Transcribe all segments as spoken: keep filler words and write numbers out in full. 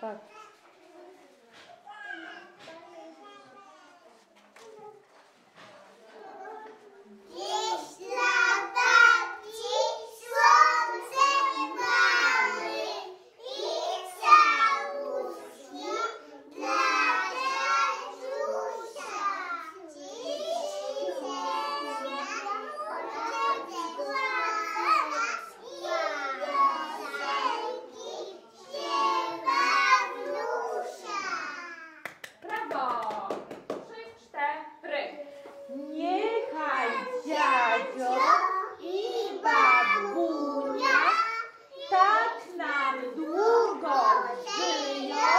Tak. Niechaj dziadzio i babunia tak nam długo żyją,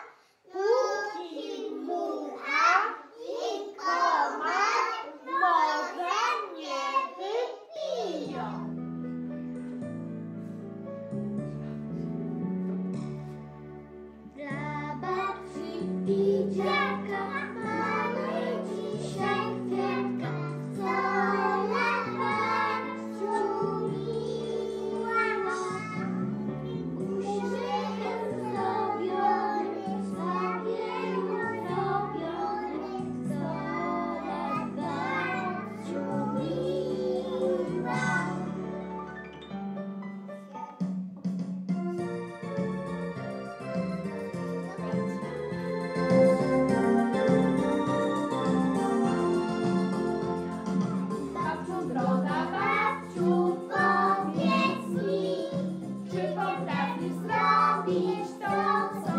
póki mucha i komar może nie wypiją. Dla babci i dziadka mamy dzisiaj kwiatka, co lat babciu miła. Uśmiechem zdobiony, zabiegiem zrobiony, co lat babciu miła. Babciu droga, babciu, Powiedz mi, czy potrafisz zrobić to, co